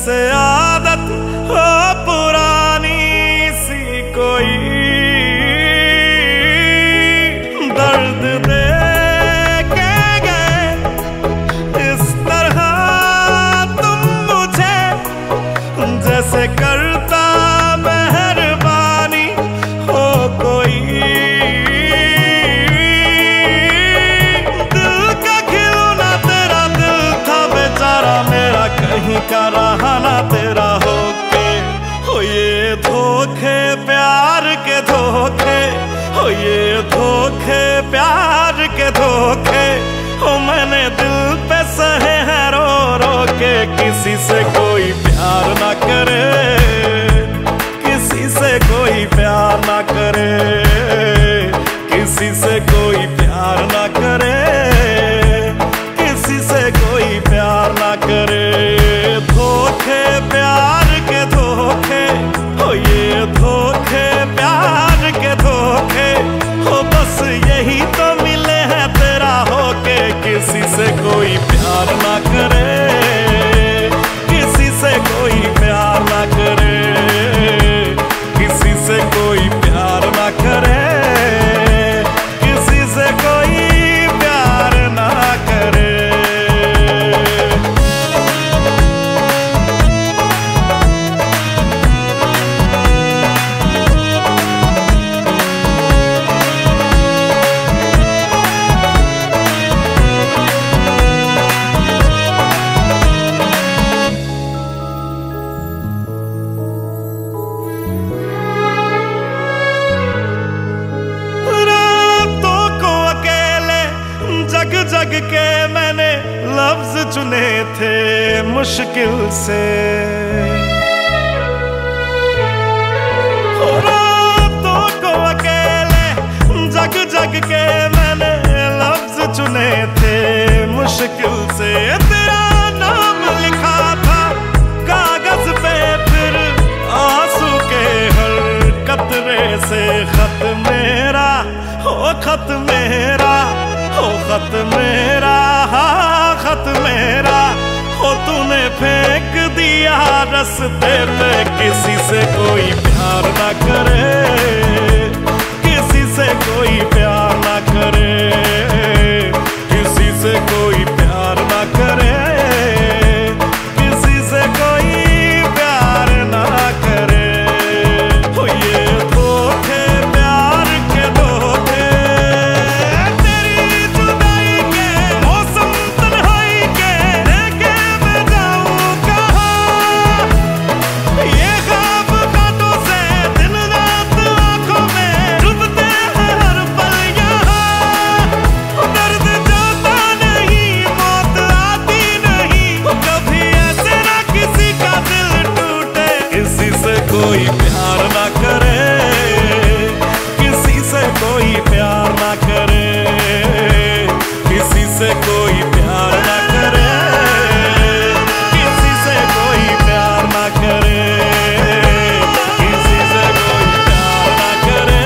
जैसे आदत हो पुरानी सी कोई, दर्द दे के गए इस तरह तुम मुझे, जैसे करता मेहरबानी हो कोई। दिल का खिलौना तेरा दिल था बेचारा मेरा, कहीं का रहा ना तेरा होके। हो ये धोखे प्यार के धोखे, हो ये धोखे प्यार के धोखे, हो मैंने दिल पे सहे हैं रो रो के। किसी से कोई प्यार ना करे, किसी से कोई प्यार ना करे, किसी से कोई प्यार ना करे, किसी से कोई प्यार ना करे। धोखे प्यार के धोखे, हो ये धोखे प्यार के धोखे, हो बस यही तो मिले हैं तेरा होके। किसी से कोई प्यार ना करे, किसी से कोई प्यार ना करे, किसी से कोई प्यार ना करे, किसी से कोई प्यार ना करे। जग के मैंने लफ्ज चुने थे मुश्किल से, रातों को अकेले जग जग के मैंने लफ्ज चुने थे मुश्किल से। तेरा नाम लिखा था कागज पे, फिर आंसू के हर कतरे से खत मेरा हो, खत मेरा हो, खत मेरा, हाँ खत मेरा हो, तूने फेंक दिया रास्ते पे। किसी से कोई प्यार ना करे, किसी से कोई प्यार ना करे, किसी से कोई प्यार ना करे, किसी से कोई प्यार ना करे। हो ये धोखे प्यार के धोखे, कोई प्यार ना करे, किसी से कोई प्यार ना करे, किसी से कोई प्यार ना करे, किसी से कोई प्यार ना करे, किसी से कोई प्यार ना करे,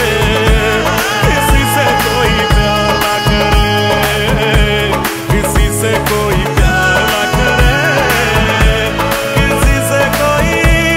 किसी से कोई प्यार ना करे, किसी से कोई प्यार ना करे, किसी से कोई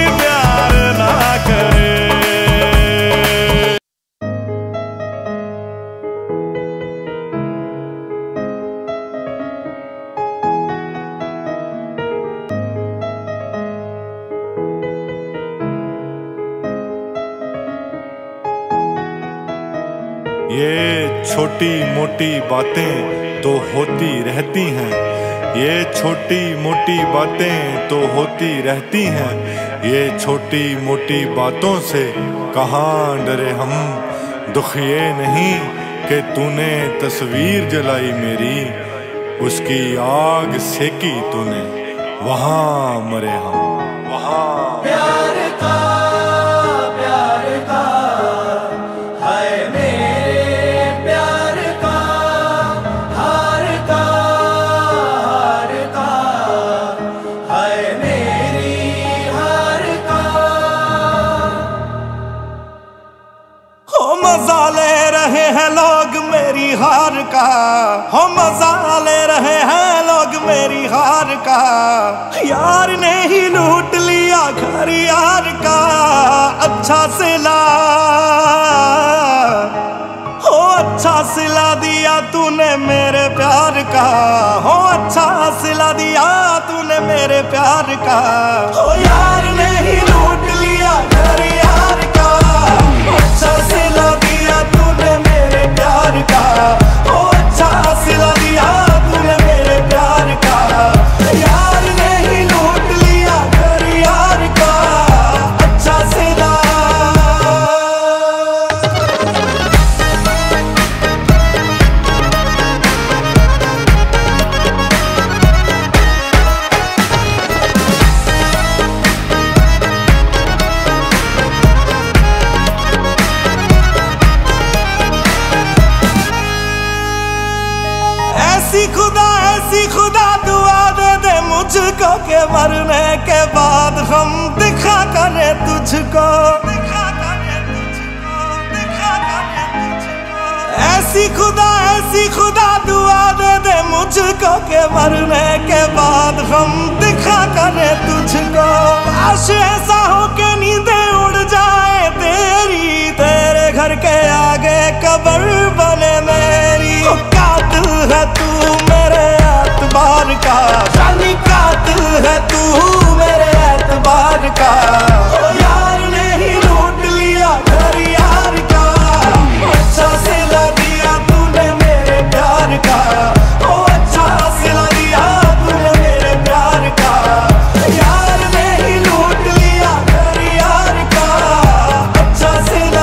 ये छोटी मोटी बातें तो होती रहती हैं, ये छोटी मोटी बातें तो होती रहती हैं। ये छोटी मोटी बातों से कहाँ डरे हम, दुख ये नहीं कि तूने तस्वीर जलाई मेरी, उसकी आग सेकी तूने, वहाँ मरे हम, वहाँ। प्यार का है मेरे प्यार का, हार का है मेरी हार का। हो मजा ले रहे हैं लोग मेरी हार का, हो मजा ले रहे हैं लोग मेरी हार का। यार ने ही घर यार का अच्छा सिला, हो अच्छा सिला दिया तूने मेरे प्यार का, हो अच्छा सिला दिया तूने मेरे प्यार का। हो यार ने ही लूट लिया घर यार का, अच्छा सिला दिया तूने मेरे प्यार का, हो अच्छा सिला दिया तूने मेरे प्यार का। यार ने ही लूट लिया घर यार का, अच्छा सिला। ऐसी खुदा दुआ दे दे मुझको के मरने के बाद हम दिखा करे तुझको, दिखा करे तुझको, दिखा करे तुझको। ऐसी खुदा दुआ दे दे मुझको के मरने के बाद हम दिखा करे तुझको। काश ऐसा हो के नींदें उड़ जाए तेरी, तेरे घर के आगे कब्र बने मेरी। कातिल है तू मेरे एतबार का, जानी कातिल है तू मेरे एतबार का। यार ने ही लूट लिया घर यार का, अच्छा सिला दिया तूने मेरे प्यार का, ओ अच्छा सिला दिया तूने मेरे प्यार का। यार ने ही लूट लिया घर यार का, अच्छा सिला।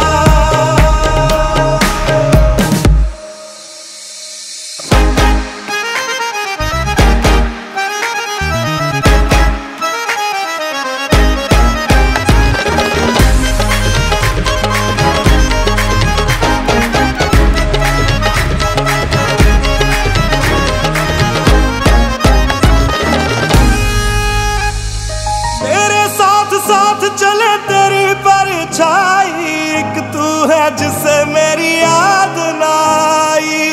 चले तेरी परछाई, एक तू है जिसे मेरी याद ना आई।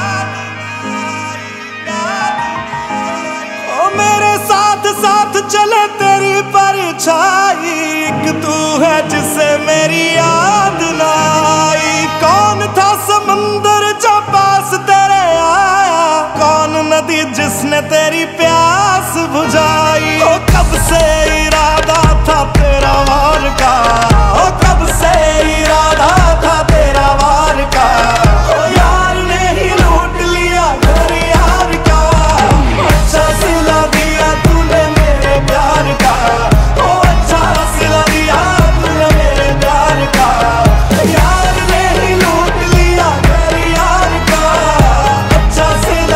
ओ मेरे साथ साथ चले तेरी परछाई, एक तू है जिसे मेरी याद ना आई। कौन था समंदर जो पास तेरे आया, कौन नदी जिसने तेरी प्यास बुझाई। ओ कब से इरादा था तेरा वार का, ओ कब से इरादा था तेरा वार का। ओ यार ने ही लूट लिया घर यार का, अच्छा सिला दिया तूने मेरे प्यार का, ओ अच्छा सिला दिया तूने मेरे प्यार का। यार ने ही लूट लिया घर यार का, अच्छा सिला।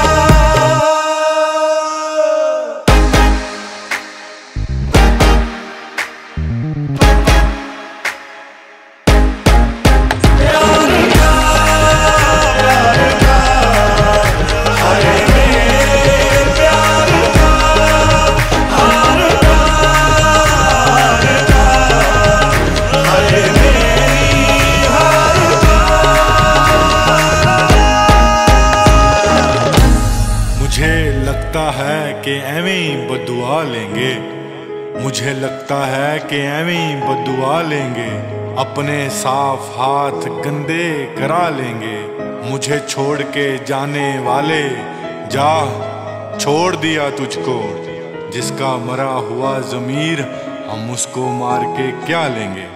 मुझे लगता है कि एवें ही बद्दुआ लेंगे, मुझे लगता है कि एवें ही बद्दुआ लेंगे। अपने साफ हाथ गंदे करा लेंगे, मुझे छोड़ के जाने वाले जा। छोड़ दिया तुझको जिसका मरा हुआ ज़मीर, हम उसको मार के क्या लेंगे।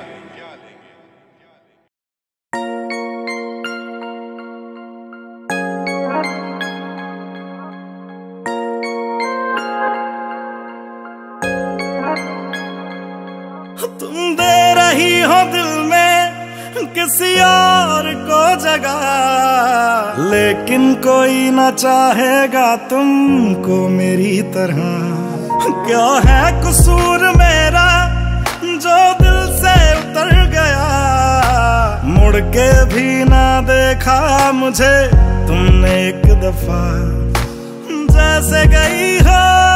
तुम दे रही हो दिल में किसी और को जगह, लेकिन कोई ना चाहेगा तुमको मेरी तरह। क्या है कसूर मेरा जो दिल से उतर गया, मुड़ के भी ना देखा मुझे तुमने एक दफा। जैसे गई हो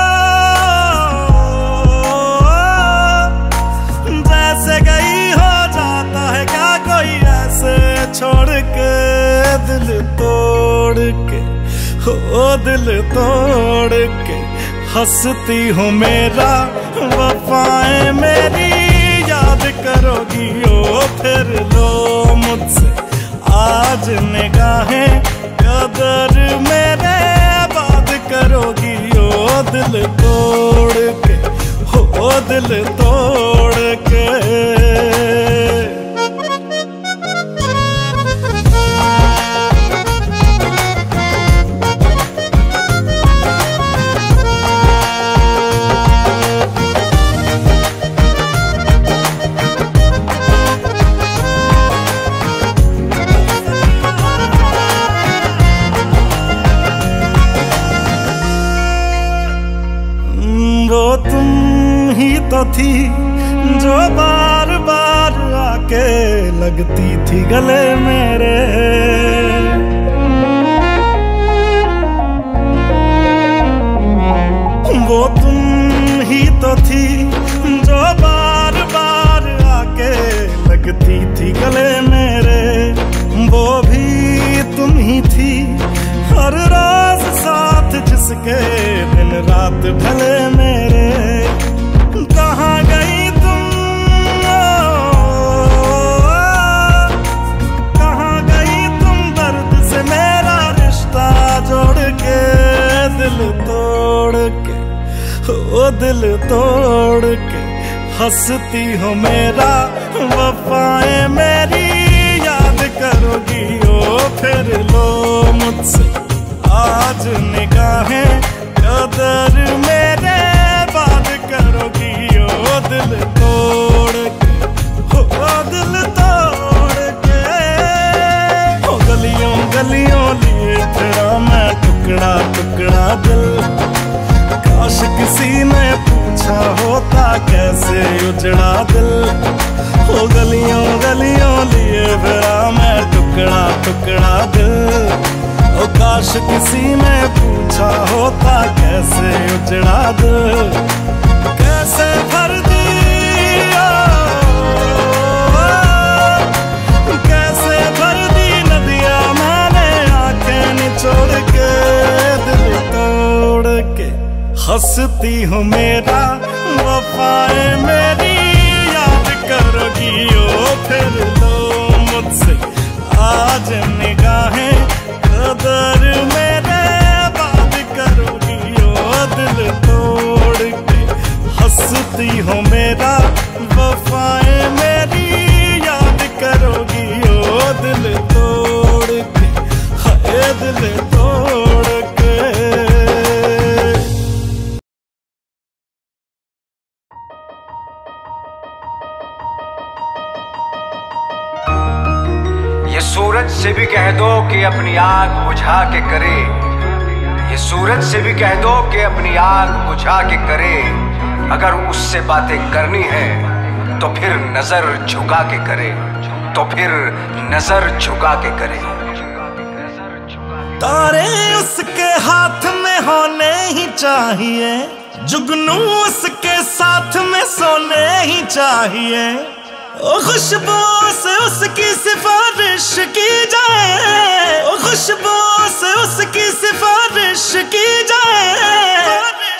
छोड़ के दिल तोड़ के, हो दिल तोड़ के हंसती हूँ मेरा वफाएं मेरी याद करोगी ओ फिर लो मुझसे आज निगाहें कदर मेरे बात करोगी ओ दिल तोड़ के हो दिल तोड़ के। वो तुम ही तो थी जो बार बार आके लगती थी गले मेरे। वो तुम ही तो थी जो बार बार आके लगती थी गले मेरे। वो भी तुम ही थी हर रोज साथ जिसके दिन रात ढले मेरे। कहाँ गई तुम कहाँ गई तुम दर्द से मेरा रिश्ता जोड़ के दिल तोड़ के ओ दिल तोड़ के। हंसती हो मेरा वफाएं मेरी याद करोगी ओ फिर लो मुझसे आज निगाहें कदर मेरे बात करोगी ओ दिल तोड़ के ओ दिल तोड़ के। ओ गलियों गलियों लिए तेरा मैं टुकड़ा टुकड़ा दिल। काश किसी ने पूछा होता कैसे उजड़ा दिल। ओ गलियों गलियों लिए तेरा मैं टुकड़ा टुकड़ा दिल। ओ काश किसी ने पूछा होता कैसे उजड़ा दिल। कैसे भर दिया कैसे भर दी नदियाँ मैंने आंखें निचोड़ के दिल तोड़ के। हंसती हूँ मेरा वफाएं मेरी याद करोगी ओ फिर लो मुझसे आज निगाहें कदर मेरे बात करोगी ओ दिल तोड़ के। हंसती हो मेरा वफाएं मेरी याद करोगी ओ दिल तोड़ के हाय दिल तोड़ के। ये सूरज से भी कह दो कि अपनी आग बुझा के करे। ये सूरज से भी कह दो कि अपनी आग बुझा के करे। अगर उससे बातें करनी है तो फिर नजर झुका के करे। तो फिर नजर झुका के करे। तारे उसके हाथ में होने ही चाहिए। जुगनू उसके साथ में सोने ही चाहिए। ओ खुशबू से उसकी सिफारिश की जाए। ओ खुशबू से उसकी सिफारिश की जाए।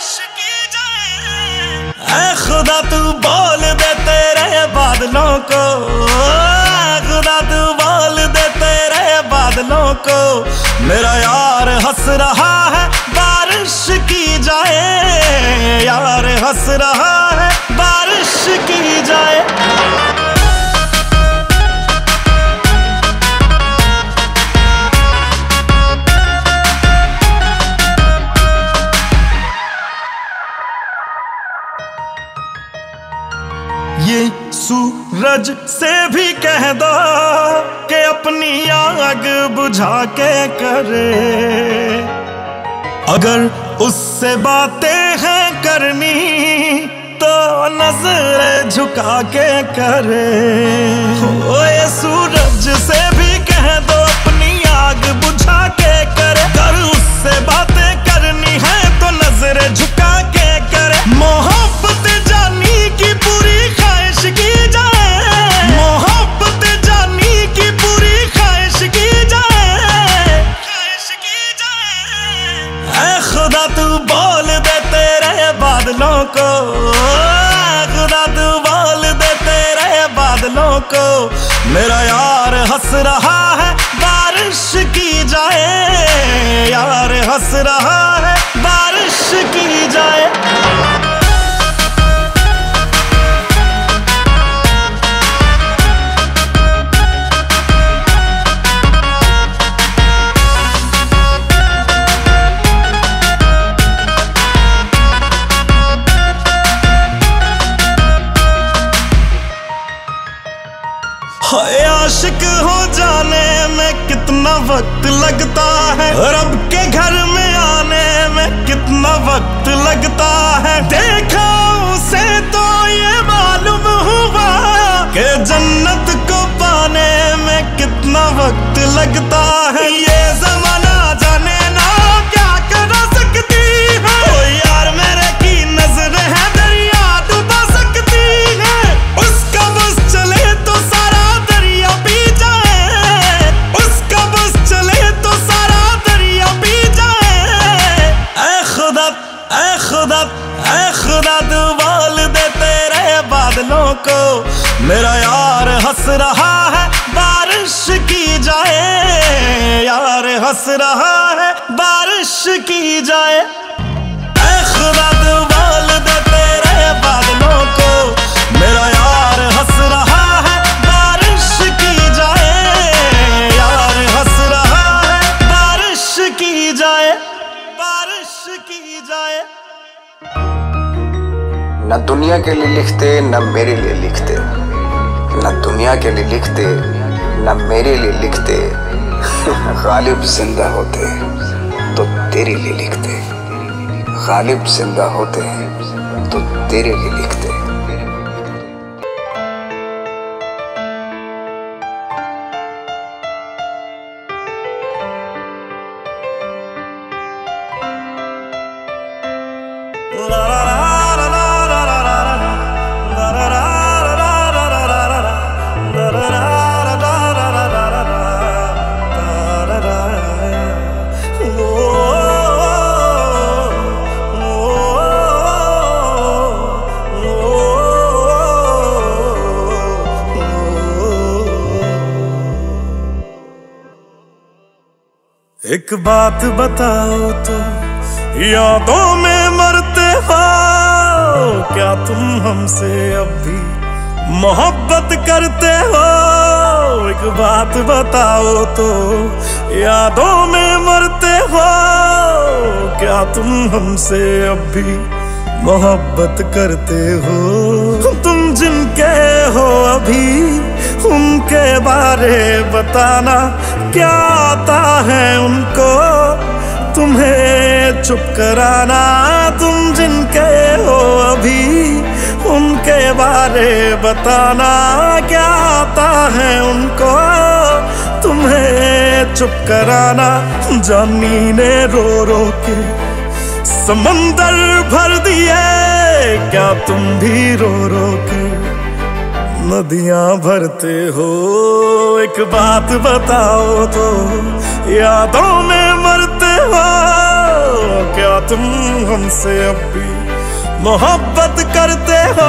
ऐ खुदा तू बोल दे तेरे बादलों को। खुदा तू बोल दे तेरे बादलों को। मेरा यार हंस रहा है बारिश की जाए। यार हंस रहा है बारिश की जाए। ये सूरज से भी कह दो कि अपनी आग बुझा के करे। अगर उससे बातें हैं करनी तो नजर झुका के करे। ओ ये सूरज से भी कह दो अपनी आग बुझा के करे। अगर उससे बातें करनी है तो नजर झुका के करे। मोहब्बत जानी की पूरी ख्वाहिश की जाए। मोहब्बत जानी की पूरी ख्वाहिश की जाए। ख्वाहिश की जाए। ऐ खुदा तू बोल दे तेरे को। मेरा यार हंस रहा है बारिश की जाए, यार हंस रहा है बारिश की जाए। आशिक हो जाने में कितना वक्त लगता है, रब के घर में आने में कितना वक्त लगता है। देखा उसे तो ये मालूम हुआ कि जन्नत को पाने में कितना वक्त लगता है। ये जमाना जाने ना क्या कर सकती है, ओ यार मेरे की नजर है दरिया डुबा सकती है। उसका बस चले तो सारा दरिया पी जाए, उसका बस चले तो सारा दरिया पी जाए। ऐ खुदा ऐ खुदा ऐ खुदा तू बोल दे तेरे बादलों को। मेरा यार हंस रहा है बारिश की जाए, यार हंस रहा है बारिश की जाए। ऐ खुदा तू बोल दे तेरे बादलों को। मेरा यार हंस रहा है बारिश की जाए, यार हंस रहा है बारिश की जाए, बारिश की जाए। न दुनिया के लिए लिखते न मेरे लिए लिखते, न दुनिया के लिए लिखते न मेरे लिए लिखते। गालिब जिंदा होते तो तेरे लिए लिखते, गालिब जिंदा होते तो तेरे लिए लिखते। एक बात बताओ तो यादों में मरते हो क्या तुम हमसे अब भी मोहब्बत करते हो? एक बात बताओ तो यादों में मरते हो क्या तुम हमसे अब भी मोहब्बत करते हो? तुम जिनके हो अभी उनके बारे बताना, क्या आता है उनको तुम्हें चुप कराना? तुम जिनके हो अभी उनके बारे बताना, क्या आता है उनको तुम्हें चुप कराना? जानी ने रो रो के समंदर भर दिए, क्या तुम भी रो रो के नदियां भरते हो? एक बात बताओ तो यादों में मरते हो क्या तुम हमसे अब भी मोहब्बत करते हो?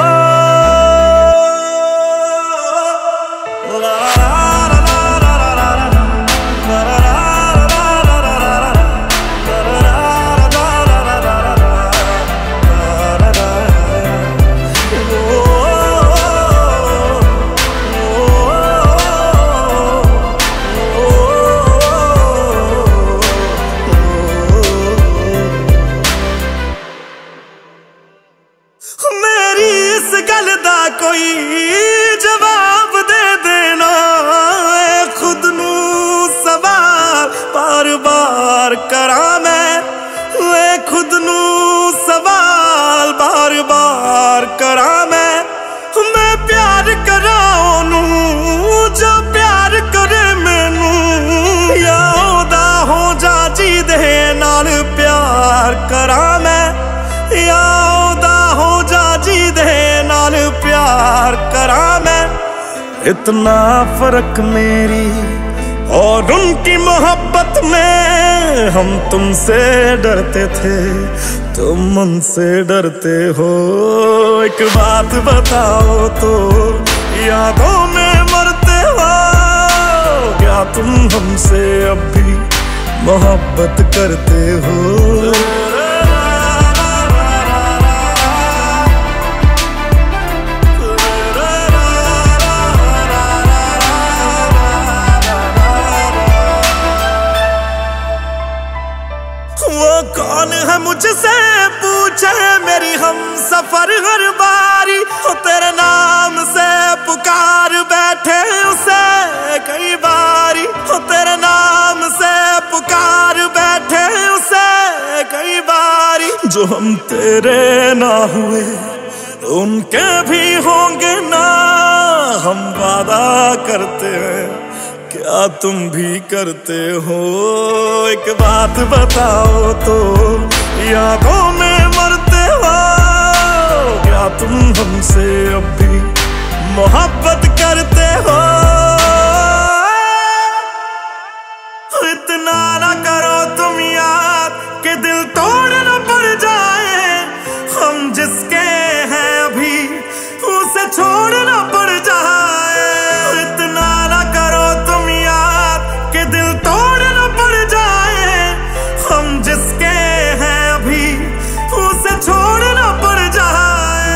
कोई जवाब दे देना, खुद नू सवाल बार बार करा मैं, खुद नू सवाल बार बार करा मैं प्यार करा ओनू जो प्यार करे मैनू, या ओदा हो जा जी दे नाल प्यार करा मैं, या ओदा हो जा जी दे नाल प्यार करा मैं। इतना फर्क मेरी और उनकी मोहब्बत में, हम तुमसे डरते थे तुम उनसे डरते हो। एक बात बताओ तो यादों में क्या तुम हमसे अब भी मोहब्बत करते हो? वो कौन है मुझसे पूछे मेरी हम सफर हर बारी, हो तेरे नाम से पुकार बैठे उसे कई बारी, हो तेरे नाम से पुकार बैठे उसे कई बारी। जो हम तेरे ना हुए उनके भी होंगे ना, हम वादा करते हैं क्या तुम भी करते हो? एक बात बताओ तो यादों में मरते हो? क्या तुम हमसे अब भी मोहब्बत करते हो? इतना ना करो तुम याद कि दिल तोड़ न पड़ जाए, हम जिसके हैं अभी उसे छोड़ न पड़ जाए। इतना ना करो तुम याद कि दिल तोड़ न पड़ जाए, हम जिसके हैं अभी उसे छोड़ न पड़ जाए।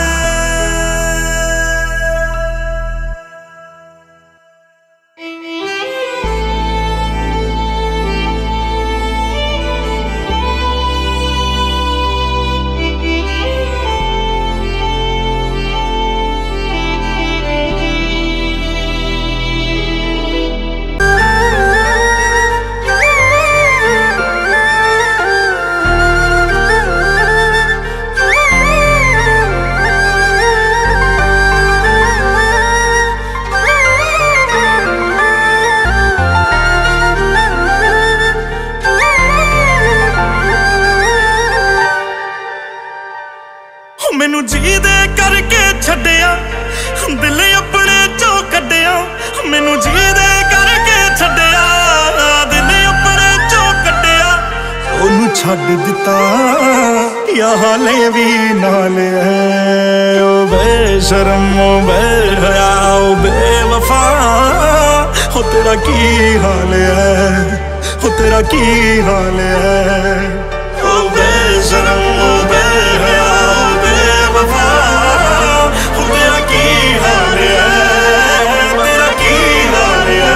मैनू जी दे करके छड्डिया, दिल अपने चों कड्डिया। मैनू जी दे करके छड्डिया, दिल अपने चों कड्डिया। ओनू छड्ड दिता या हाले भी नाल है। ओ बेशरम ओ बेहया ओ बेवफा, हो तेरा की हाल है, हो तेरा की हाल है। ओ बेशरम ओ बेहया तेरा की हाल है, तेरा की हाल है।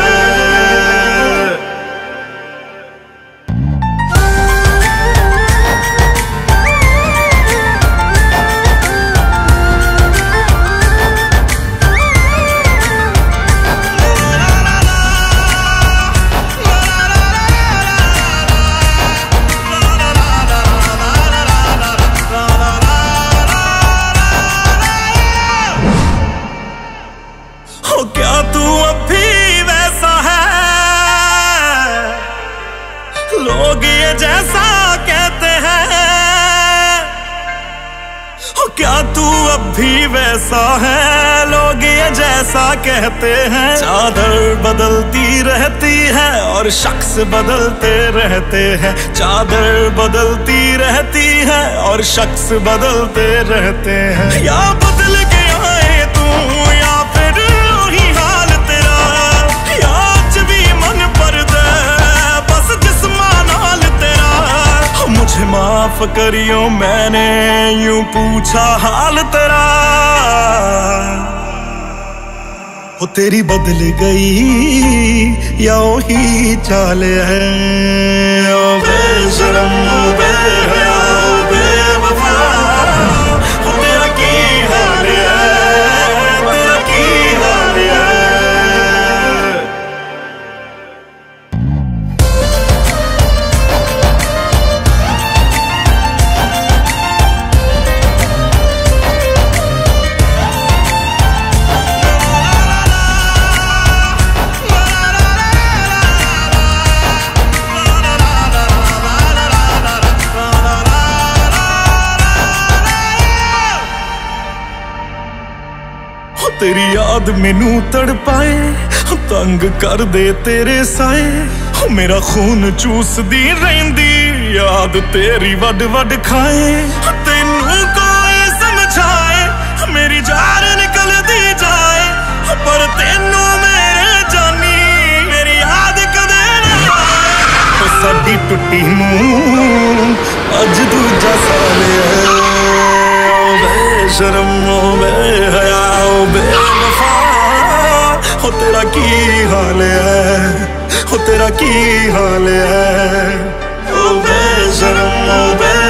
क्या तू अब भी वैसा है? लोग ये जैसा कहते हैं। क्या तू अब भी वैसा है? लोग ये जैसा कहते हैं। चादर बदलती रहती है और शख्स बदलते रहते हैं। चादर बदलती रहती है और शख्स बदलते रहते हैं। या बदल के आए तू या फिर वही हाल तेरा, या आज भी मन पर दे बस जिस्मान हाल तेरा। मुझे माफ करियो मैंने यूं पूछा हाल तेरा। हो तेरी बदल गई या वही चाल है। ओ बेशरम ओ बेहया ओ बेवफा, हो तेरा की हाल है, तेरा की हाल है। तेरी याद मैनू तड़पाए, तंग कर दे तेरे साए। मेरा खून चूसदी रहिंदी याद तेरी वड वड खाए। तेनू कोई समझाए मेरी जान निकल दी जाए, पर तेनू मेरे जानी मेरी याद बेशरम ओ बेहया ओ बेवफा हो तेरा की हाल है, हो तेरा की हाल है। ओ बेशरम ओ